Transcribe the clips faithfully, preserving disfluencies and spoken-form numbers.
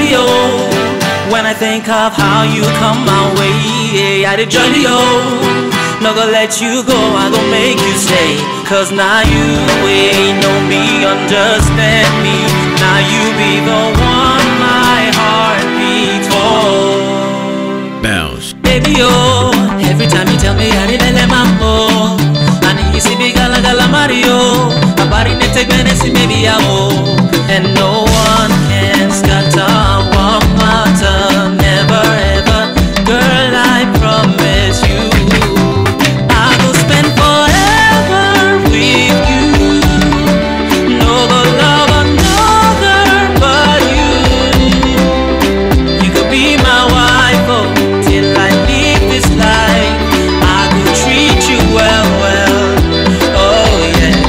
baby, oh. When I think of how you come my way, I did join you, oh. No gonna let you go, I gon' make you stay. Cause now you ain't know me, understand me. Now you be the one my heart beats for. Bounce. Baby, oh, every time you tell me I did let my mo. And you see me gala gala Mario. My body need take medicine, maybe I will. And no one can scatter one matter, never ever. Girl, I promise you, I will spend forever with you. No go love another but you. You could be my wife, oh, till I leave this life. I could treat you well, well, oh yeah.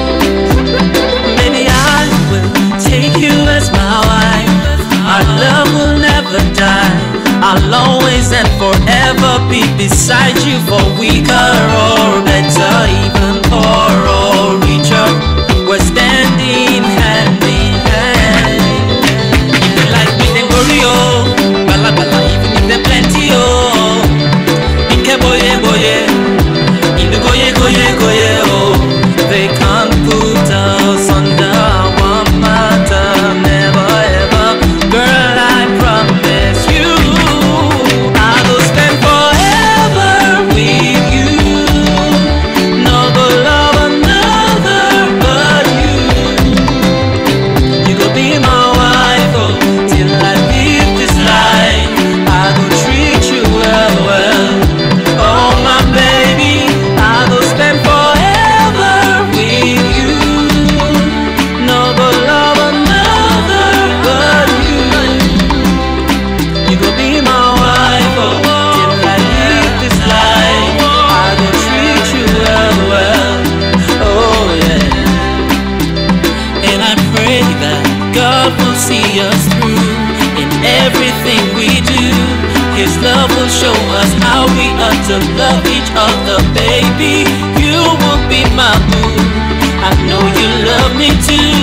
Maybe I will take you as my wife. Our love will never die. I'll always and forever be beside you, for weaker or better, even poor or richer, we're standing hand in hand. If you like me, then worry, oh, bala bala, even if they're plenty, oh. Inke boye boye, indu goye goye goye, oh. They can't put us under one matter, never ever. Girl, I promise you, I will spend forever with you. No go love another but you. You go be my wife, oh, till I leave this life. I will treat you well, well, oh my baby. I will spend forever with you. No go love another but you. You go be my wife, oh, till I leave this life. I will treat you well, well, oh yeah. And I pray that God will see us through in everything we do. His love will show us how we ought to love each other, baby. You will be my boo. I know you love me too.